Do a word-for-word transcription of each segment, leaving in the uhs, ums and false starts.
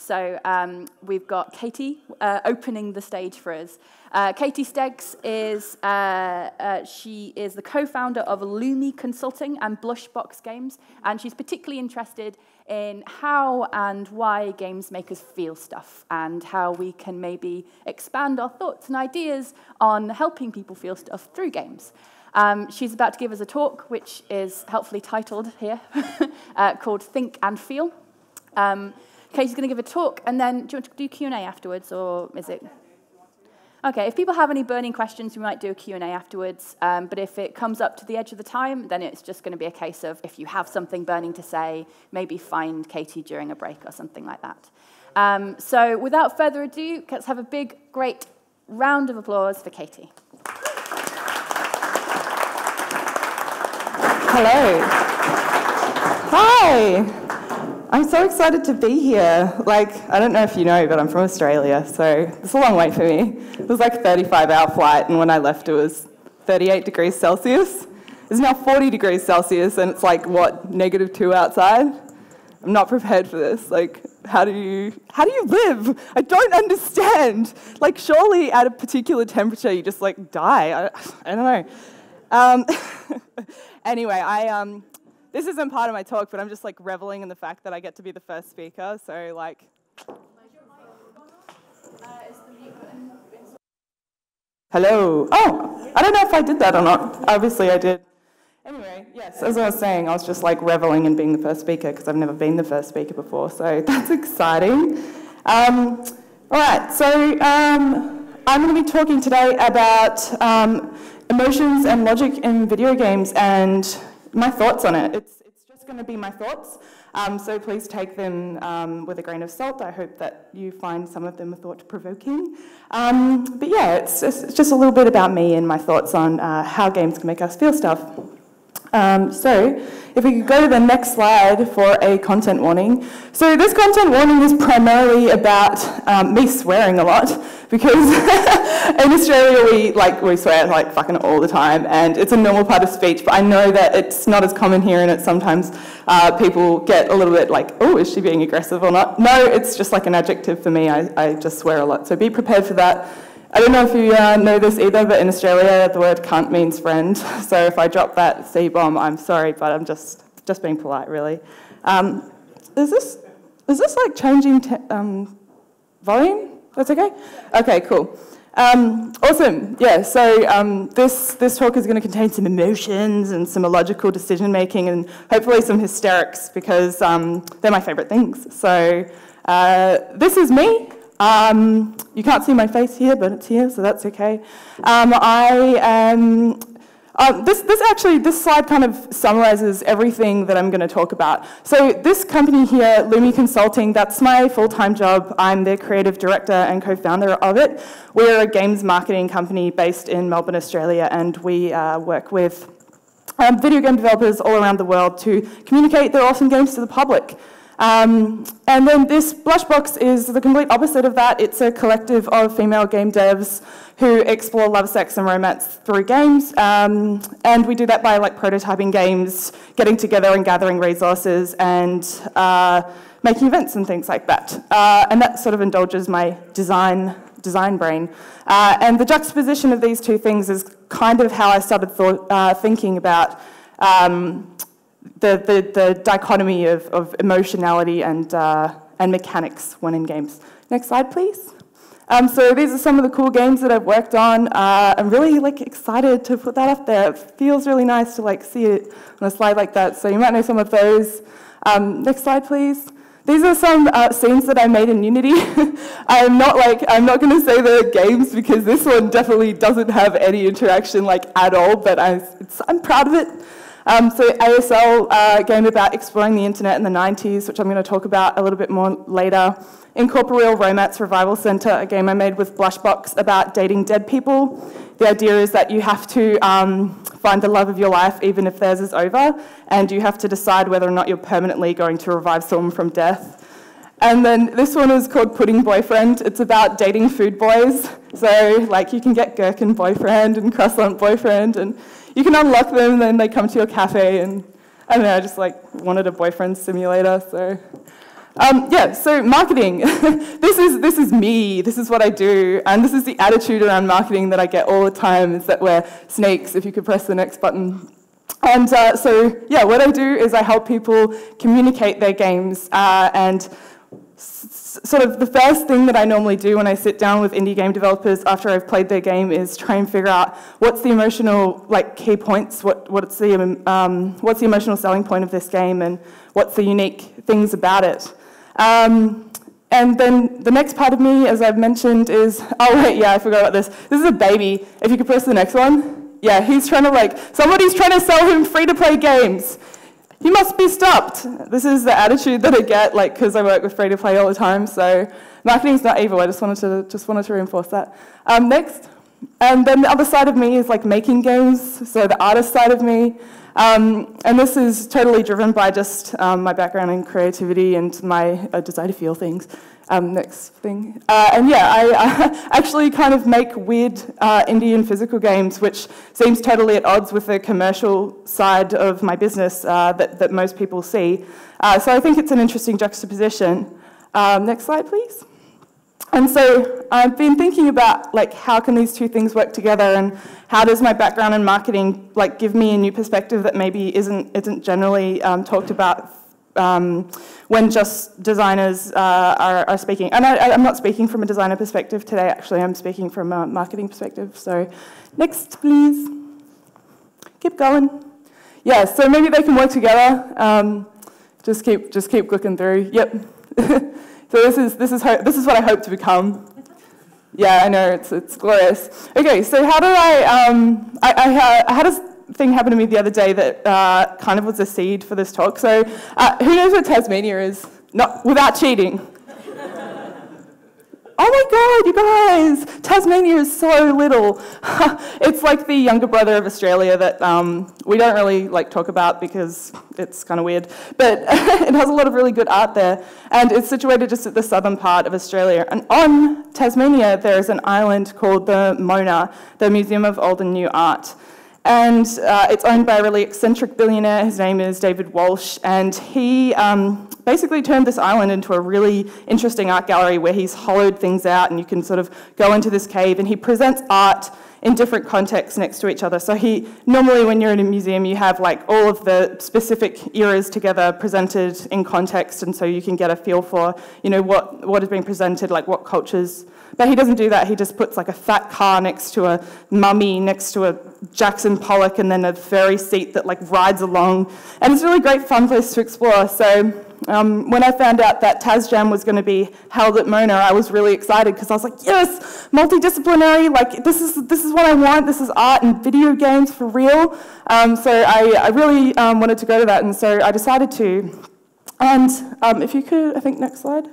So um, we've got Katie uh, opening the stage for us. Uh, Katie Stegs is, uh, uh, she is the co-founder of Lumi Consulting and Blushbox Games, and she's particularly interested in how and why games make us feel stuff, and how we can maybe expand our thoughts and ideas on helping people feel stuff through games. Um, she's about to give us a talk, which is helpfully titled here, uh, called Think and Feel. Um, Katie's going to give a talk, and then do you want to do Q and A afterwards, or is it? Okay, if people have any burning questions, we might do a Q and A afterwards, um, but if it comes up to the edge of the time, then it's just going to be a case of, if you have something burning to say, maybe find Katie during a break or something like that. Um, so without further ado, let's have a big, great round of applause for Katie. Hello. Hi. I'm so excited to be here. Like, I don't know if you know, but I'm from Australia, so it's a long way for me. It was like a thirty-five hour flight, and when I left it was thirty-eight degrees Celsius. It's now forty degrees Celsius, and it's like, what, negative two outside? I'm not prepared for this. Like, how do you, how do you live? I don't understand. Like, surely at a particular temperature you just like die. I, I don't know. Um, anyway, I... Um, This isn't part of my talk, but I'm just like reveling in the fact that I get to be the first speaker, so like... Hello. Oh, I don't know if I did that or not. Obviously I did. Anyway, yes, as I was saying, I was just like reveling in being the first speaker because I've never been the first speaker before, so that's exciting. Um, all right, so um, I'm going to be talking today about um, emotions and logic in video games and my thoughts on it. It's, it's just going to be my thoughts, um, so please take them um, with a grain of salt. I hope that you find some of them thought-provoking. Um, but yeah, it's just, it's just a little bit about me and my thoughts on uh, how games can make us feel stuff. Um, so, if we could go to the next slide for a content warning. So this content warning is primarily about um, me swearing a lot, because in Australia we like we swear like fucking all the time, and it's a normal part of speech, but I know that it's not as common here, and it sometimes uh, people get a little bit like, oh, is she being aggressive or not? No, it's just like an adjective for me. I, I just swear a lot, so be prepared for that. I don't know if you uh, know this either, but in Australia the word cunt means friend, so if I drop that C-bomb, I'm sorry, but I'm just just being polite, really. Um, is this is this like changing te um, volume? That's okay? Okay, cool. Um, awesome, yeah, so um, this, this talk is going to contain some emotions and some illogical decision-making and hopefully some hysterics, because um, they're my favourite things. So uh, this is me. Um, you can't see my face here, but it's here, so that's okay. Um, I am... Uh, this, this actually, this slide kind of summarises everything that I'm going to talk about. So this company here, Lumi Consulting, that's my full-time job. I'm the creative director and co-founder of it. We're a games marketing company based in Melbourne, Australia, and we uh, work with um, video game developers all around the world to communicate their awesome games to the public. Um, and then this Blushbox is the complete opposite of that. It's a collective of female game devs who explore love, sex, and romance through games. Um, and we do that by like prototyping games, getting together and gathering resources, and uh, making events and things like that. Uh, and that sort of indulges my design design brain. Uh, and the juxtaposition of these two things is kind of how I started thought, uh, thinking about um, The, the, the dichotomy of, of emotionality and, uh, and mechanics when in games. Next slide, please. Um, so these are some of the cool games that I've worked on. Uh, I'm really like excited to put that up there. It feels really nice to like see it on a slide like that. So you might know some of those. Um, next slide, please. These are some uh, scenes that I made in Unity. I'm not like I'm not going to say the games because this one definitely doesn't have any interaction like at all. But I, it's, I'm proud of it. Um, so A S L uh, game about exploring the internet in the nineties, which I'm going to talk about a little bit more later. Incorporeal Romance Revival Center, a game I made with Blushbox about dating dead people. The idea is that you have to um, find the love of your life even if theirs is over, and you have to decide whether or not you're permanently going to revive someone from death. And then this one is called Pudding Boyfriend. It's about dating food boys. So like you can get gherkin boyfriend and croissant boyfriend, and you can unlock them and then they come to your cafe, and I don't know, I just like wanted a boyfriend simulator, so Um, yeah, so marketing. this is this is me. This is what I do, and this is the attitude around marketing that I get all the time. Is that we're snakes? If you could press the next button. And uh, so yeah, what I do is I help people communicate their games, uh, and s sort of the first thing that I normally do when I sit down with indie game developers after I've played their game is try and figure out what's the emotional like key points, what what's the um, what's the emotional selling point of this game, and what's the unique things about it. Um, and then the next part of me, as I've mentioned, is, oh wait, yeah, I forgot about this. This is a baby. If you could press the next one. Yeah, he's trying to like, somebody's trying to sell him free-to-play games. He must be stopped. This is the attitude that I get, like, because I work with free-to-play all the time, so marketing's not evil. I just wanted to, just wanted to reinforce that. Um, next. And then the other side of me is like making games, so the artist side of me. Um, and this is totally driven by just um, my background in creativity and my uh, desire to feel things. Um, next thing. Uh, and yeah, I uh, actually kind of make weird uh, indie and physical games, which seems totally at odds with the commercial side of my business uh, that, that most people see. Uh, so I think it's an interesting juxtaposition. Um, next slide, please. And so I've been thinking about like how can these two things work together, and how does my background in marketing like give me a new perspective that maybe isn't isn't generally um, talked about um, when just designers uh, are, are speaking. And I, I'm not speaking from a designer perspective today. Actually, I'm speaking from a marketing perspective. So next, please. Keep going. Yeah. So maybe they can work together. Um, just keep just keep looking through. Yep. So this is this is this is what I hope to become. Yeah, I know it's it's glorious. Okay, so how do I? Um, I, I, ha I had a thing happen to me the other day that uh, kind of was a seed for this talk. So uh, who knows what Tasmania is? Not without cheating. Oh my God, you guys! Tasmania is so little. It's like the younger brother of Australia that um, we don't really like talk about because it's kind of weird. But it has a lot of really good art there, and it's situated just at the southern part of Australia. And on Tasmania, there is an island called the Mona, the Museum of Old and New Art. And uh, it's owned by a really eccentric billionaire. His name is David Walsh, and he um, basically turned this island into a really interesting art gallery where he's hollowed things out, and you can sort of go into this cave, and he presents art in different contexts next to each other. So he, normally when you're in a museum, you have like all of the specific eras together presented in context, and so you can get a feel for, you know, what, what is being presented, like what cultures. But he doesn't do that. He just puts like a fat car next to a mummy, next to a Jackson Pollock, and then a fairy seat that like rides along. And it's a really great fun place to explore. So um, when I found out that TasJam was going to be held at Mona, I was really excited because I was like, yes, multidisciplinary, like this is, this is what I want. This is art and video games for real. Um, so I, I really um, wanted to go to that, and so I decided to. And um, if you could, I think next slide.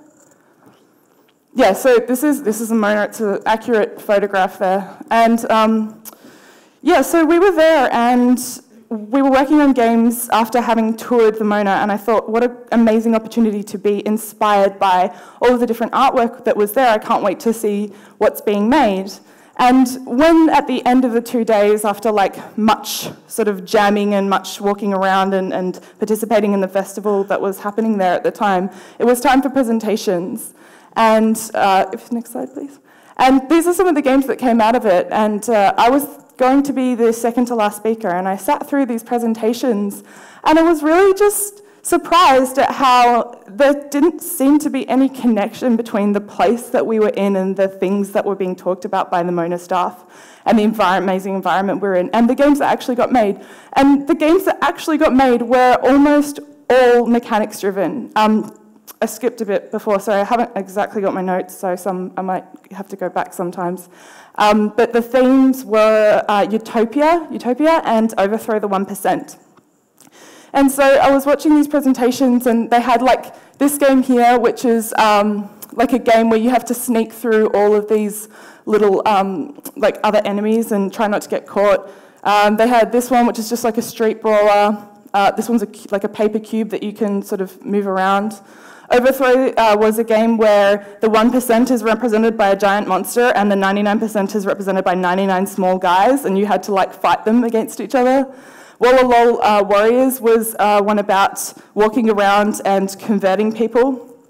Yeah, so this is this is a Mona. It's an accurate photograph there, and um, yeah, so we were there, and we were working on games after having toured the Mona, and I thought, what an amazing opportunity to be inspired by all of the different artwork that was there. I can't wait to see what's being made. And when at the end of the two days, after like much sort of jamming and much walking around and, and participating in the festival that was happening there at the time, it was time for presentations. And uh, if next slide, please. And these are some of the games that came out of it. And uh, I was going to be the second to last speaker, and I sat through these presentations, and I was really just surprised at how there didn't seem to be any connection between the place that we were in and the things that were being talked about by the Mona staff, and the environment, amazing environment we're in, and the games that actually got made. And the games that actually got made were almost all mechanics driven. Um, I skipped a bit before, so I haven't exactly got my notes, so some I might have to go back sometimes. Um, but the themes were uh, Utopia, Utopia, and Overthrow the one percent. And so I was watching these presentations, and they had like this game here, which is um, like a game where you have to sneak through all of these little um, like other enemies and try not to get caught. Um, they had this one, which is just like a street brawler. Uh, this one's a, like a paper cube that you can sort of move around. Overthrow uh, was a game where the one percent is represented by a giant monster and the ninety-nine percent is represented by ninety-nine small guys, and you had to like fight them against each other. Walla Lol uh, Warriors was uh, one about walking around and converting people.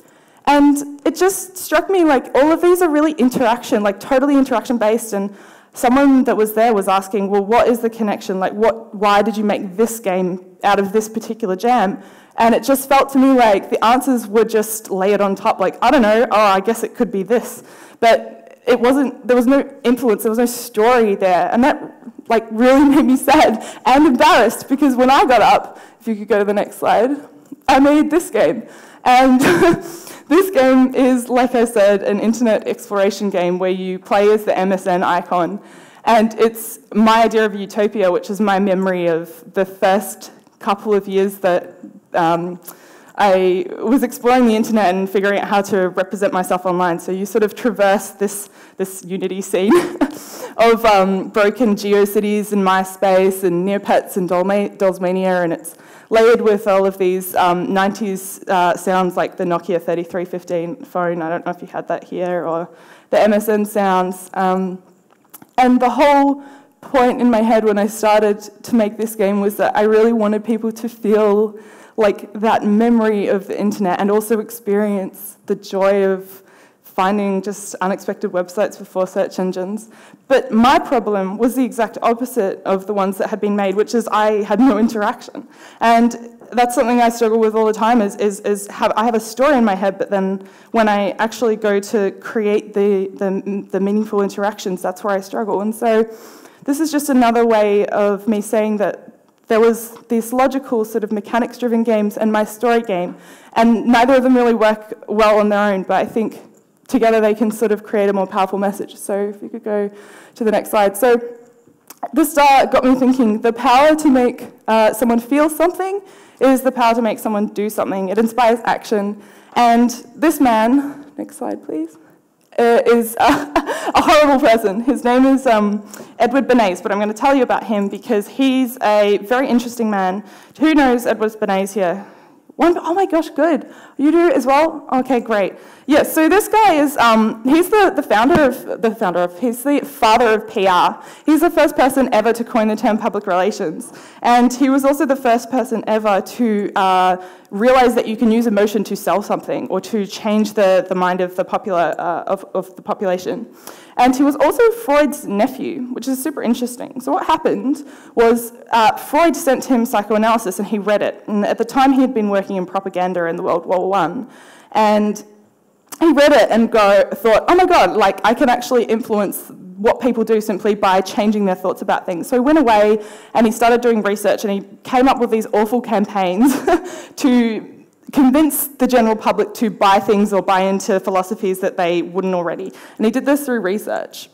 And it just struck me like all of these are really interaction, like totally interaction based, and someone that was there was asking, well, what is the connection? Like, what? Why did you make this game out of this particular jam? And it just felt to me like the answers were just layered on top, like, I don't know, oh, I guess it could be this. But it wasn't, there was no influence, there was no story there. And that like really made me sad and embarrassed, because when I got up, if you could go to the next slide, I made this game. And this game is, like I said, an internet exploration game where you play as the M S N icon. And it's my idea of utopia, which is my memory of the first couple of years that um, I was exploring the internet and figuring out how to represent myself online. So you sort of traverse this, this Unity scene of um, broken GeoCities and MySpace and Neopets and Dollsmania, and it's layered with all of these um, nineties uh, sounds like the Nokia thirty-three fifteen phone. I don't know if you had that here, or the M S N sounds. Um, and the whole point in my head when I started to make this game was that I really wanted people to feel like that memory of the internet and also experience the joy of finding just unexpected websites before search engines. But my problem was the exact opposite of the ones that had been made, which is I had no interaction. And that's something I struggle with all the time, is, is, is have, I have a story in my head, but then when I actually go to create the, the, the meaningful interactions, that's where I struggle. And so this is just another way of me saying that there was these logical sort of mechanics-driven games and my story game, and neither of them really work well on their own, but I think together they can sort of create a more powerful message. So if you could go to the next slide. So this uh, got me thinking, the power to make uh, someone feel something is the power to make someone do something. It inspires action. And this man, next slide please, uh, is uh, a horrible person. His name is um, Edward Bernays, but I'm going to tell you about him because he's a very interesting man. Who knows Edward Bernays here? One, oh my gosh, good. You do as well? Okay, great. Yeah, so this guy is, um, he's the, the founder of, the founder of, he's the father of P R. He's the first person ever to coin the term public relations. And he was also the first person ever to uh, realize that you can use emotion to sell something or to change the, the mind of the popular, uh, of, of the population. And he was also Freud's nephew, which is super interesting. So what happened was uh, Freud sent him psychoanalysis and he read it. And at the time he had been working in propaganda in the World War One. And he read it and go, thought, oh my God, like I can actually influence what people do simply by changing their thoughts about things. So he went away and he started doing research and he came up with these awful campaigns to convince the general public to buy things or buy into philosophies that they wouldn't already. And he did this through research.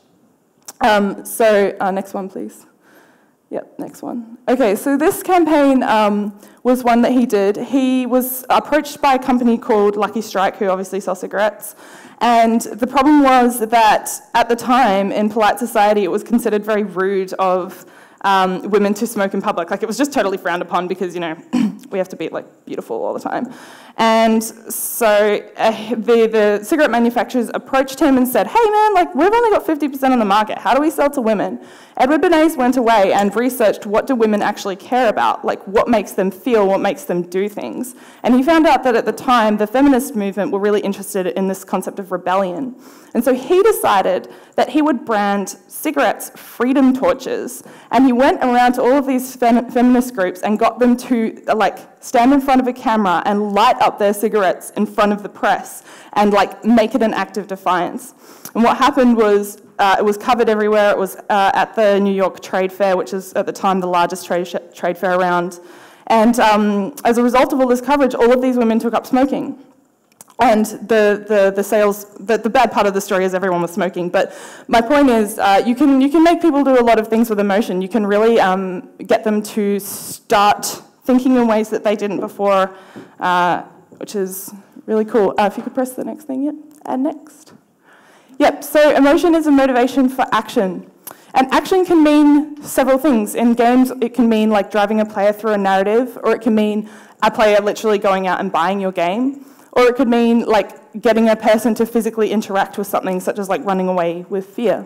Um, so uh, next one, please. Yep, next one. Okay, so this campaign um, was one that he did. He was approached by a company called Lucky Strike, who obviously sell cigarettes. And the problem was that at the time, in polite society, it was considered very rude of um, women to smoke in public. Like, it was just totally frowned upon because, you know, we have to be, like, beautiful all the time. And so uh, the, the cigarette manufacturers approached him and said, hey, man, like, we've only got fifty percent on the market. How do we sell to women? Edward Bernays went away and researched what do women actually care about, like what makes them feel, what makes them do things. And he found out that at the time, the feminist movement were really interested in this concept of rebellion. And so he decided that he would brand cigarettes freedom torches, and he went around to all of these fem feminist groups and got them to like stand in front of a camera and light up their cigarettes in front of the press and like make it an act of defiance. And what happened was uh, it was covered everywhere. It was uh, at the New York Trade Fair, which is at the time the largest trade, trade fair around. And um, as a result of all this coverage, all of these women took up smoking. And the, the, the sales, the, the bad part of the story is everyone was smoking. But my point is, uh, you can, you can make people do a lot of things with emotion. You can really um, get them to start thinking in ways that they didn't before, uh, which is really cool. Uh, if you could press the next thing, yep, and next. Yep, so emotion is a motivation for action. And action can mean several things. In games, it can mean like driving a player through a narrative, or it can mean a player literally going out and buying your game. Or it could mean like getting a person to physically interact with something, such as like running away with fear.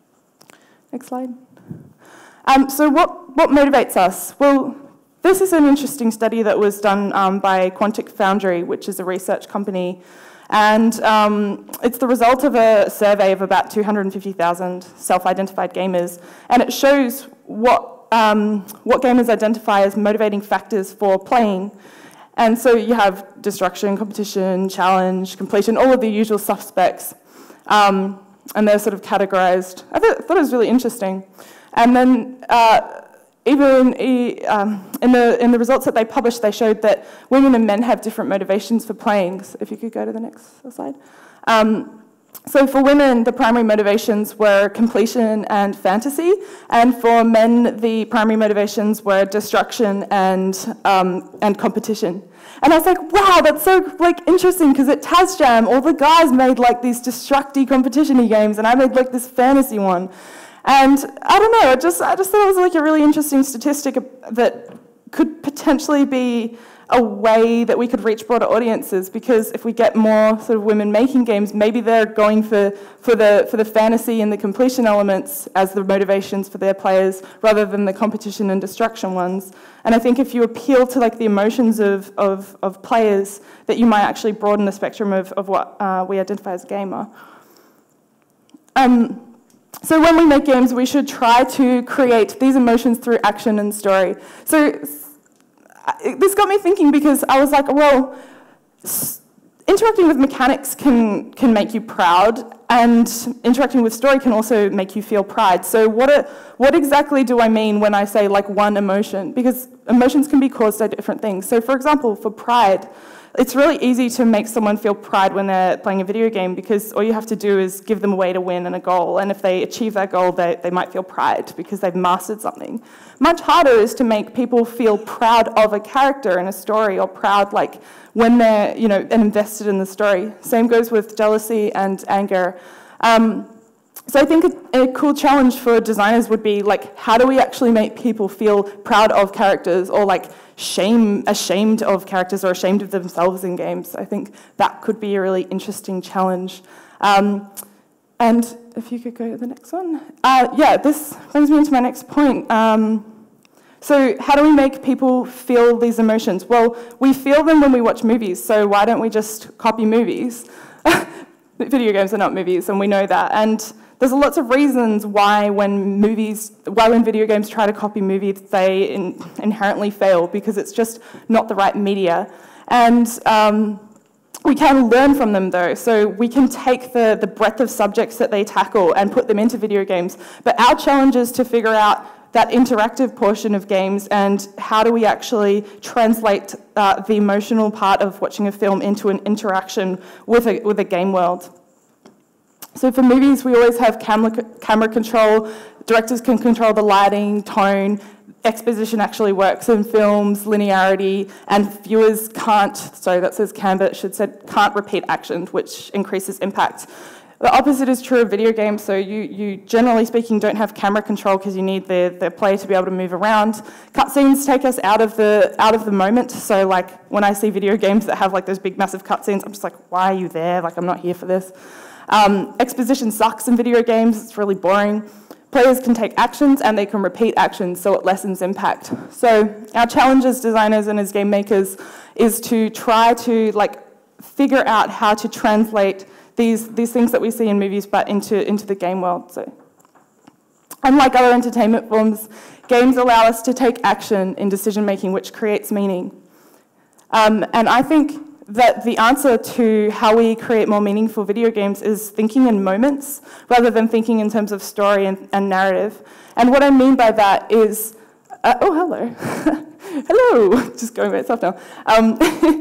Next slide. Um, so what, what motivates us? Well, this is an interesting study that was done um, by Quantic Foundry, which is a research company. And um, it's the result of a survey of about two hundred fifty thousand self-identified gamers. And it shows what, um, what gamers identify as motivating factors for playing. And so you have destruction, competition, challenge, completion, all of the usual suspects. Um, and they're sort of categorized. I th thought it was really interesting. And then uh, even um, in, the, in the results that they published, they showed that women and men have different motivations for playing. So if you could go to the next slide. Um, so for women, the primary motivations were completion and fantasy. And for men, the primary motivations were destruction and, um, and competition. And I was like, wow, that's so like interesting, because at TazJam, all the guys made like these destructy competition-y games, and I made like this fantasy one. And I don't know, it just, I just thought it was like a really interesting statistic that could potentially be a way that we could reach broader audiences, because if we get more sort of women making games, maybe they're going for, for, the, for the fantasy and the completion elements as the motivations for their players, rather than the competition and destruction ones. And I think if you appeal to like the emotions of, of, of players, that you might actually broaden the spectrum of, of what uh, we identify as a gamer. Um, so when we make games, we should try to create these emotions through action and story. So this got me thinking, because I was like, well, interacting with mechanics can, can make you proud, and interacting with story can also make you feel pride. So what, are, what exactly do I mean when I say like one emotion? Because emotions can be caused by different things. So for example, for pride, it's really easy to make someone feel pride when they're playing a video game, because all you have to do is give them a way to win and a goal, and if they achieve that goal, they, they might feel pride because they've mastered something. Much harder is to make people feel proud of a character in a story, or proud like when they're, you know, invested in the story. Same goes with jealousy and anger. Um, so I think a, a cool challenge for designers would be like, how do we actually make people feel proud of characters, or like shame, ashamed of characters, or ashamed of themselves in games? I think that could be a really interesting challenge. Um, and if you could go to the next one. Uh, yeah, this brings me into my next point. Um, so how do we make people feel these emotions? Well, we feel them when we watch movies, so why don't we just copy movies? Video games are not movies, and we know that. And there's lots of reasons why when movies, why when video games try to copy movies, they in, inherently fail, because it's just not the right media. And um, we can learn from them though, so we can take the, the breadth of subjects that they tackle and put them into video games. But our challenge is to figure out that interactive portion of games, and how do we actually translate uh, the emotional part of watching a film into an interaction with a, with a game world. So for movies, we always have camera, camera control. Directors can control the lighting, tone. Exposition actually works in films, linearity, and viewers can't, sorry, that says can, but it should say can't repeat action, which increases impact. The opposite is true of video games, so you, you generally speaking don't have camera control because you need the, the player to be able to move around. Cutscenes take us out of the out of the moment, so like when I see video games that have like those big massive cutscenes, I'm just like, why are you there? Like, I'm not here for this. Um, exposition sucks in video games, it's really boring. Players can take actions and they can repeat actions, so it lessens impact. So our challenge as designers and as game makers is to try to like figure out how to translate these, these things that we see in movies but into, into the game world. So, unlike other entertainment forms, games allow us to take action in decision making, which creates meaning. Um, and I think that the answer to how we create more meaningful video games is thinking in moments rather than thinking in terms of story and, and narrative. And what I mean by that is, uh, oh, hello. Hello, just going by itself now. Um,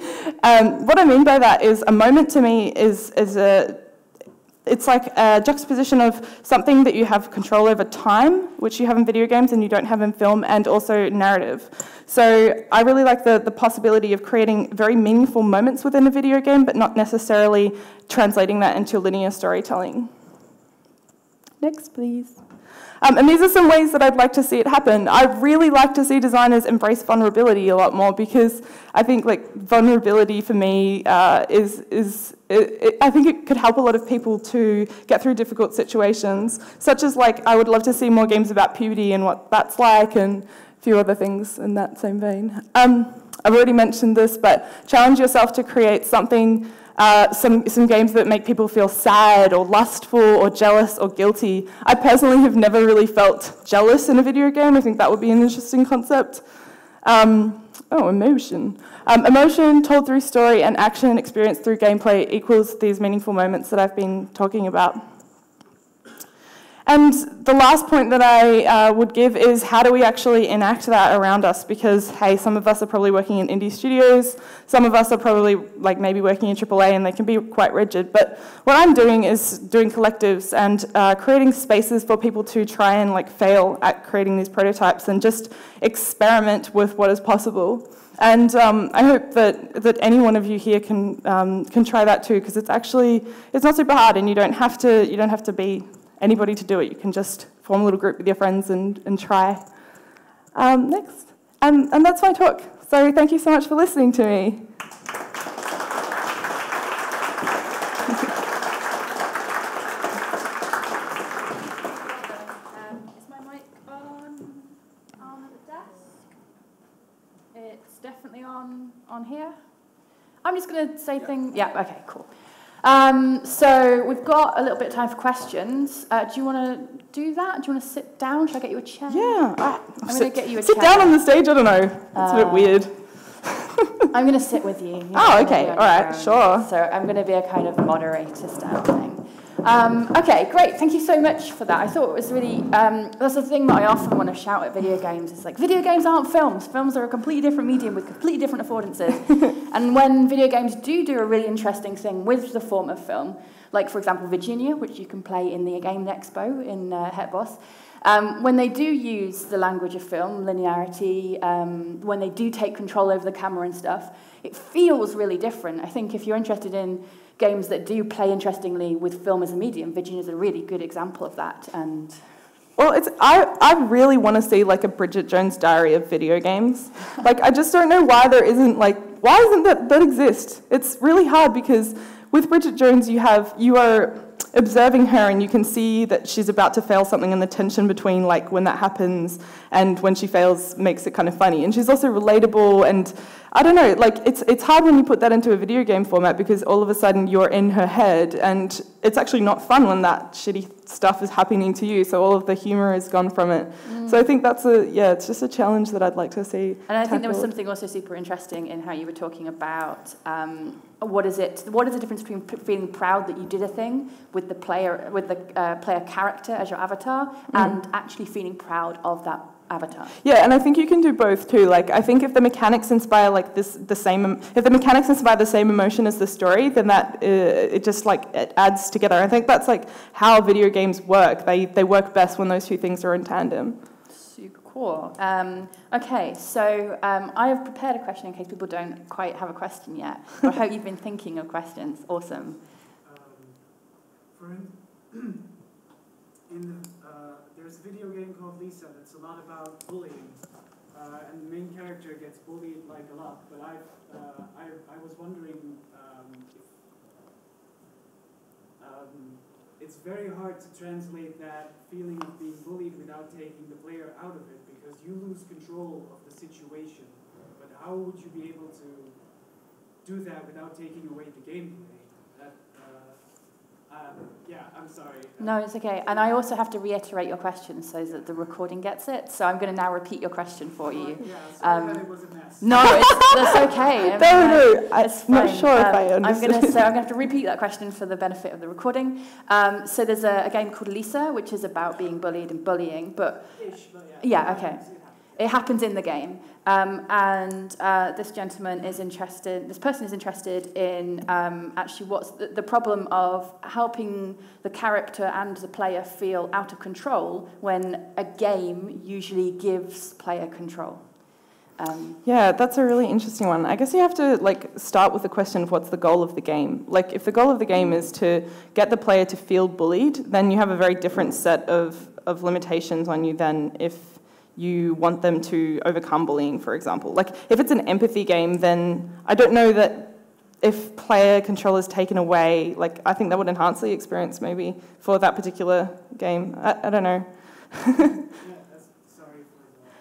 um, what I mean by that is a moment to me is, is a, it's like a juxtaposition of something that you have control over time, which you have in video games and you don't have in film, and also narrative. So I really like the, the possibility of creating very meaningful moments within a video game, but not necessarily translating that into linear storytelling. Next, please. Um, and these are some ways that I'd like to see it happen. I'd really like to see designers embrace vulnerability a lot more, because I think like vulnerability for me uh, is, is it, it, I think it could help a lot of people to get through difficult situations, such as like I would love to see more games about puberty and what that's like, and a few other things in that same vein. Um, I've already mentioned this, but challenge yourself to create something Uh, some, some games that make people feel sad or lustful or jealous or guilty. I personally have never really felt jealous in a video game. I think that would be an interesting concept. Um, oh, emotion. Um, emotion told through story and action and experience through gameplay equals these meaningful moments that I've been talking about. And the last point that I uh, would give is how do we actually enact that around us? Because, hey, some of us are probably working in indie studios, some of us are probably like maybe working in triple A and they can be quite rigid. But what I'm doing is doing collectives and uh, creating spaces for people to try and like fail at creating these prototypes and just experiment with what is possible. And um, I hope that, that any one of you here can, um, can try that too, because it's actually, it's not super hard and you don't have to, you don't have to be anybody to do it. You can just form a little group with your friends and, and try. Um, next. And, and that's my talk. So thank you so much for listening to me. um, is my mic on, on the desk? It's definitely on, on here. I'm just going to say things. Yeah, okay, cool. Um, so we've got a little bit of time for questions. Uh, do you want to do that? Do you want to sit down? Should I get you a chair? Yeah. I, I'm going to get you a sit chair. Sit down on the stage? I don't know. It's uh, a bit weird. I'm going to sit with you. you oh, okay. All right, sure. So I'm going to be a kind of moderator style thing. Um, okay, great. Thank you so much for that. I thought it was really, um, that's the thing that I often want to shout at video games. It's like, video games aren't films. Films are a completely different medium with completely different affordances. And when video games do do a really interesting thing with the form of film, like, for example, Virginia, which you can play in the Game Expo in uh, Hetboss, um, when they do use the language of film, linearity, um, when they do take control over the camera and stuff, it feels really different. I think if you're interested in games that do play interestingly with film as a medium, Virginia is a really good example of that. And well, it's I, I really want to see like a Bridget Jones' Diary of video games. Like, I just don't know why there isn't like, why doesn't that, that exist? It's really hard because with Bridget Jones you have, you are observing her and you can see that she's about to fail something and the tension between like when that happens and when she fails makes it kind of funny. And she's also relatable and I don't know, like it's it's hard when you put that into a video game format because all of a sudden you're in her head and it's actually not fun when that shitty stuff is happening to you, so all of the humour is gone from it. Mm. So I think that's a, yeah, it's just a challenge that I'd like to see And I tackled. think there was something also super interesting in how you were talking about um, what is it, what is the difference between feeling proud that you did a thing with the player, with the uh, player character as your avatar mm. and actually feeling proud of that avatar. Yeah, and I think you can do both too. Like, I think if the mechanics inspire like this, the same, if the mechanics inspire the same emotion as the story, then that uh, it just like it adds together. I think that's like how video games work. They they work best when those two things are in tandem. Super cool. Um, okay, so um, I have prepared a question in case people don't quite have a question yet. I hope you've been thinking of questions. Awesome. Um, for in, in uh, there's a video game called Lisa that's a lot about bullying, uh, and the main character gets bullied like a lot. But I, uh, I, I was wondering um, if um, it's very hard to translate that feeling of being bullied without taking the player out of it, because you lose control of the situation. But how would you be able to do that without taking away the gameplay? That, uh, Um, yeah, I'm sorry. No, it's okay. And I also have to reiterate your question so that the recording gets it. So I'm going to now repeat your question for you. Yeah, sorry um, that it was a mess. No, it's, that's okay. I mean, no, no, it's I'm not sure um, if I understood. I'm going to so I'm going to have to repeat that question for the benefit of the recording. Um, so there's a, a game called Lisa, which is about being bullied and bullying. But, Ish, but yeah. yeah, okay. It happens in the game. Um, and uh, this gentleman is interested, this person is interested in um, actually what's the, the problem of helping the character and the player feel out of control when a game usually gives player control. Um, yeah, that's a really interesting one. I guess you have to like start with the question of what's the goal of the game. Like, if the goal of the game is to get the player to feel bullied, then you have a very different set of, of limitations on you than if you want them to overcome bullying, for example. Like, if it's an empathy game, then I don't know that if player control is taken away, like, I think that would enhance the experience maybe for that particular game. I, I don't know. Yeah, that's, sorry for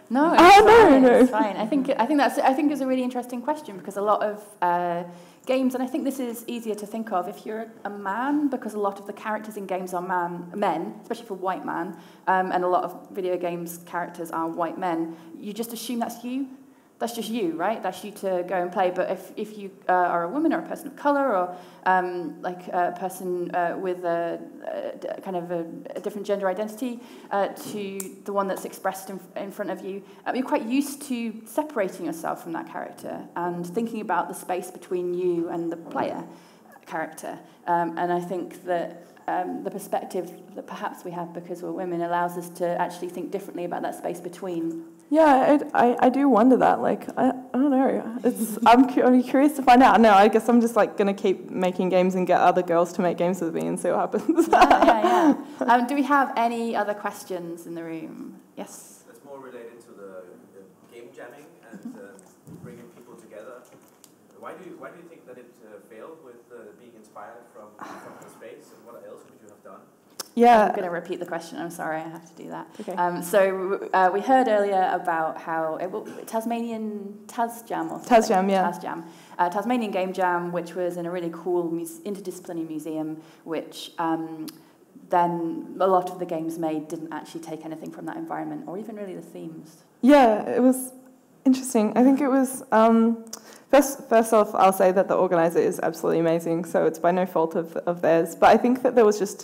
No, it's oh, fine. no, no. It's fine. I think I think that's I think it's a really interesting question because a lot of uh, games, and I think this is easier to think of if you're a man, because a lot of the characters in games are man men, especially for white man, um, and a lot of video games characters are white men. You just assume that's you. That's just you, right? That's you to go and play. But if, if you uh, are a woman or a person of color or um, like a person uh, with a, a kind of a, a different gender identity uh, to the one that's expressed in, in front of you, uh, you're quite used to separating yourself from that character and thinking about the space between you and the player character. Um, and I think that um, the perspective that perhaps we have because we're women allows us to actually think differently about that space between. Yeah, it, I I do wonder that. Like, I, I don't know. It's I'm, cu- I'm curious to find out. No, I guess I'm just like gonna keep making games and get other girls to make games with me and see what happens. yeah, yeah, yeah. Um, do we have any other questions in the room? Yes. That's more related to the, the game jamming and uh, bringing people together. Why do you why do you think that it uh, failed with uh, being inspired from from the space, and what else could you have done? Yeah. I'm going to repeat the question. I'm sorry, I have to do that. Okay. Um, so uh, we heard earlier about how it, well, Tasmanian Taz Jam or something. Taz Jam, yeah. Taz Jam. Uh, Tasmanian Game Jam, which was in a really cool muse- interdisciplinary museum, which um, then a lot of the games made didn't actually take anything from that environment or even really the themes. Yeah, it was interesting. I think it was... Um, First, first off, I'll say that the organizer is absolutely amazing, so it's by no fault of, of theirs. But I think that there was just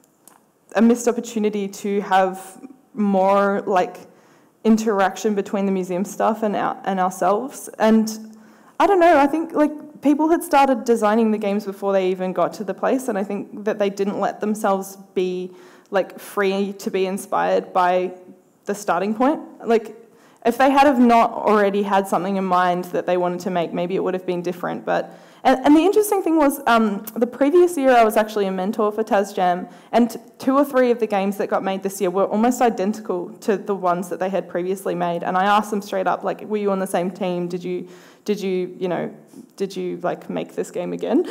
a missed opportunity to have more like interaction between the museum staff and our, and ourselves. And I don't know, I think like people had started designing the games before they even got to the place, and I think that they didn't let themselves be like free to be inspired by the starting point. Like, if they had have not already had something in mind that they wanted to make, maybe it would have been different. But and, and the interesting thing was, um, the previous year I was actually a mentor for Taz Jam, and two or three of the games that got made this year were almost identical to the ones that they had previously made. And I asked them straight up, like, were you on the same team? Did you, did you, you know, did you like make this game again?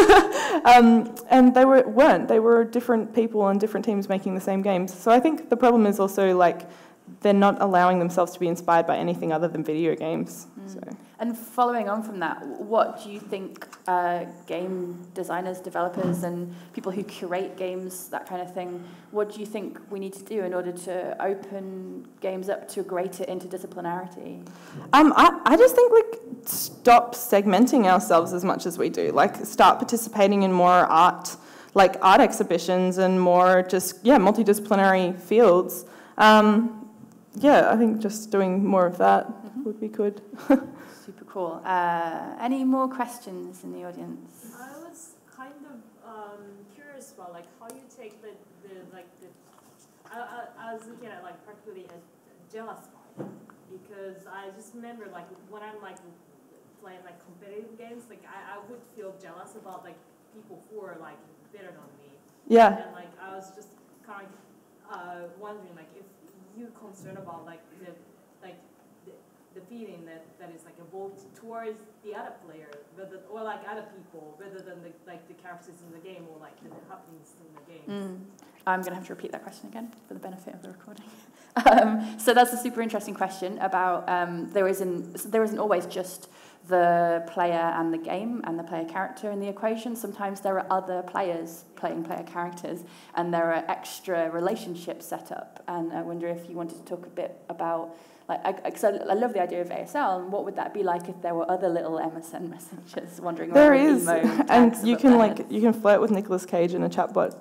um, and they were weren't. They were different people on different teams making the same games. So I think the problem is also like, they're not allowing themselves to be inspired by anything other than video games. Mm. So. And following on from that, what do you think uh, game designers, developers, and people who curate games, that kind of thing, what do you think we need to do in order to open games up to greater interdisciplinarity? Um, I, I just think, like, stop segmenting ourselves as much as we do. Like, start participating in more art, like art exhibitions and more just, yeah, multidisciplinary fields. Um, Yeah, I think just doing more of that mm-hmm. would be good. Super cool. Uh, any more questions in the audience? I was kind of um, curious about like how you take the, the like the. I, I, I was looking at like particularly a jealous part, because I just remember like when I'm like playing like competitive games, like I, I would feel jealous about like people who are like better than me. Yeah. And like I was just kind of uh, wondering like if you concerned about like the like the, the feeling that, that is like evoked towards the other player, rather, or like other people, rather than the, like the characters in the game or like the happenings in the game. Mm. I'm going to have to repeat that question again for the benefit of the recording. um, so that's a super interesting question about um, there isn't there isn't always just the player and the game and the player character in the equation. Sometimes there are other players playing player characters, and there are extra relationships set up. And I wonder if you wanted to talk a bit about, like, because I, I, I love the idea of A S L, and what would that be like if there were other little M S N messengers wandering around? There is, and you can like heads. you can flirt with Nicolas Cage in a chatbot.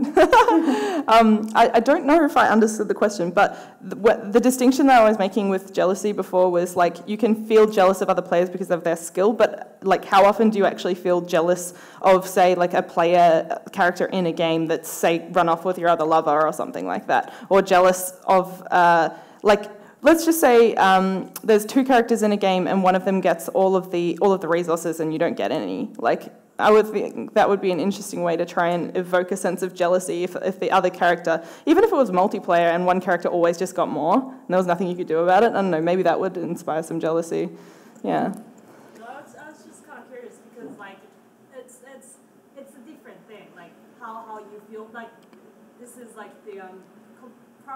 um, I, I don't know if I understood the question, but the, what, the distinction that I was making with jealousy before was like you can feel jealous of other players because of their skill, but like how often do you actually feel jealous of, say, like a player character in a game that's, say, run off with your other lover or something like that, or jealous of uh, like. Let's just say um, there's two characters in a game and one of them gets all of the all of the resources and you don't get any. Like, I would think that would be an interesting way to try and evoke a sense of jealousy if, if the other character, even if it was multiplayer and one character always just got more and there was nothing you could do about it, I don't know, maybe that would inspire some jealousy. Yeah. No, I was, I was just kind of curious because, like, it's it's it's a different thing. Like, how, how you feel, like, this is like the um, com- probably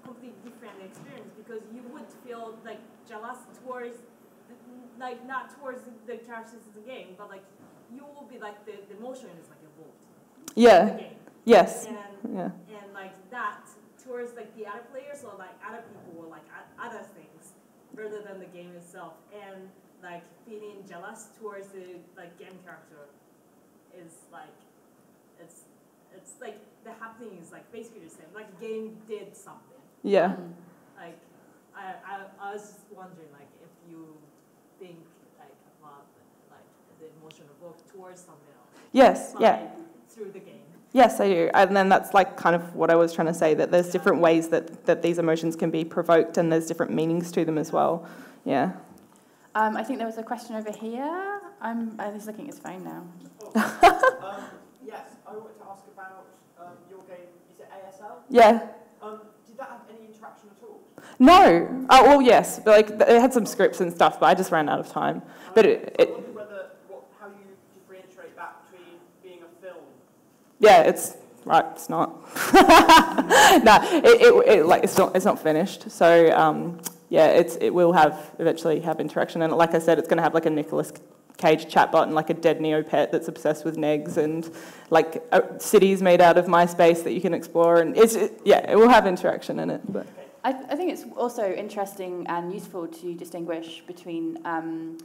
completely different experience because you would feel like jealous towards, the, like not towards the characters in the game, but like you will be like the, the emotion is like evolved. Yeah. In the game. Yes. And, yeah. and like that towards like the other players or like other people or like other things rather than the game itself. And like feeling jealous towards the like game character is like it's it's like the happening is like basically the same. Like the game did something. Yeah. Um, like I, I I was just wondering like if you think like about like the emotion evoked towards something else. Yes. Yeah. Through the game. Yes, I do. And then that's like kind of what I was trying to say, that there's yeah. different ways that, that these emotions can be provoked and there's different meanings to them as well. Yeah. Um, I think there was a question over here. I'm, I was looking at his phone now. Oh. um, yes, I wanted to ask about um, your game, is it A S L? Yeah. Um, did that have any interaction at all? No. Oh, well, yes. But like, it had some scripts and stuff, but I just ran out of time. Um, but it, I it wonder whether, what, how you differentiate that between being a film. Yeah, it's right. It's not. no, it, it, it like it's not. It's not finished. So um, yeah, it's it will have eventually have interaction, and like I said, it's going to have like a Nicolas Cage chatbot and like a dead Neopet that's obsessed with negs, and like uh, cities made out of MySpace that you can explore, and it's it, yeah, it will have interaction in it. But I, I think it's also interesting and useful to distinguish between um,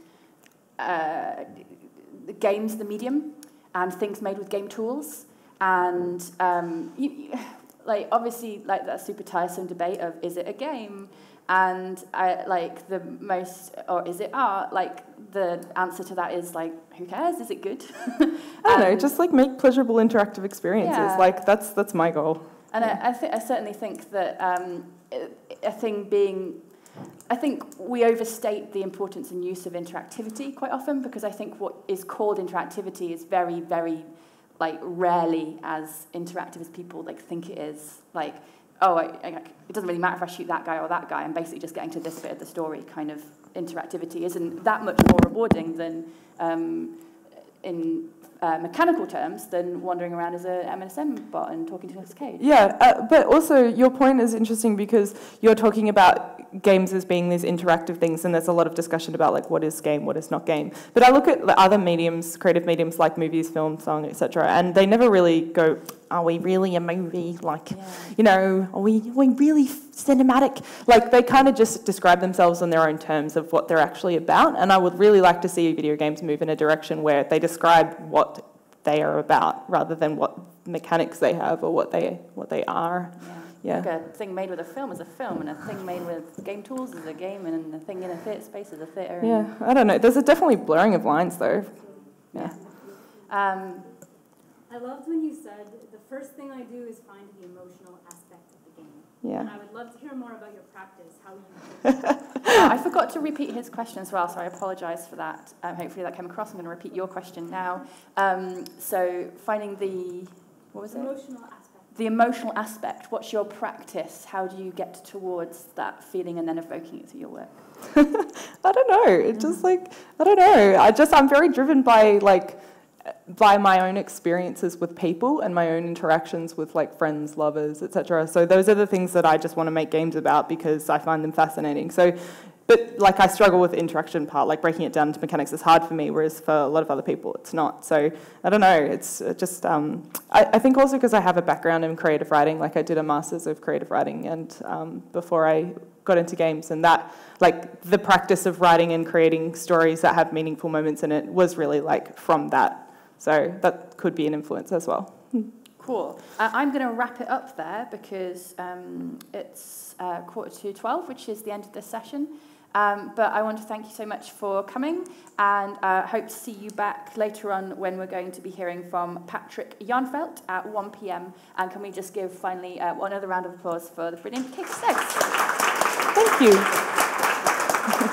uh, the games, the medium, and things made with game tools. And um, you, you, like obviously, like that super tiresome debate of is it a game, and I, like the most, or is it art? Like the answer to that is like, who cares? Is it good? I don't know, just like make pleasurable interactive experiences. Yeah. Like that's that's my goal. And I, I, th- I certainly think that um, a thing being, I think we overstate the importance and use of interactivity quite often, because I think what is called interactivity is very, very like rarely as interactive as people like think it is. Like, oh, I, I, it doesn't really matter if I shoot that guy or that guy. I'm basically just getting to this bit of the story. Kind of interactivity isn't that much more rewarding than, um, in uh, mechanical terms, than wandering around as a M S M bot and talking to Nicolas Cage. Yeah, uh, but also your point is interesting because you're talking about games as being these interactive things, and there's a lot of discussion about like what is game, what is not game. But I look at the other mediums, creative mediums like movies, film, song, et cetera, and they never really go, are we really a movie? Like, yeah. you know, are we, are we really cinematic? Like, they kind of just describe themselves on their own terms of what they're actually about, and I would really like to see video games move in a direction where they describe what they are about rather than what mechanics they have or what they what they are. Yeah. Yeah. Like a thing made with a film is a film, and a thing made with game tools is a game, and a thing in a theatre space is a theatre. Yeah, I don't know. There's a definitely blurring of lines, though. Yeah. Um, I loved when you said the first thing I do is find the emotional aspect of the game. Yeah. And I would love to hear more about your practice, how you oh, I forgot to repeat his question as well, so I apologise for that. Um, hopefully that came across. I'm going to repeat your question now. Um, so finding the, what was it? Emotional aspect. The emotional aspect. What's your practice? How do you get towards that feeling and then evoking it through your work? I don't know. It just like, I don't know. I just, I'm very driven by like, by my own experiences with people and my own interactions with like friends, lovers, et cetera. So those are the things that I just want to make games about because I find them fascinating. So, but like I struggle with the interaction part, like breaking it down into mechanics is hard for me, whereas for a lot of other people it's not. So I don't know, it's just, um, I, I think also because I have a background in creative writing, like I did a master's of creative writing and um, before I got into games, and that, like the practice of writing and creating stories that have meaningful moments in it was really like from that. So that could be an influence as well. Cool. Uh, I'm going to wrap it up there because um, it's uh, quarter to twelve, which is the end of this session. Um, but I want to thank you so much for coming, and uh, hope to see you back later on when we're going to be hearing from Patrick Janfeldt at one p m. And can we just give finally uh, one other round of applause for the brilliant Katie Stegs? Thank you.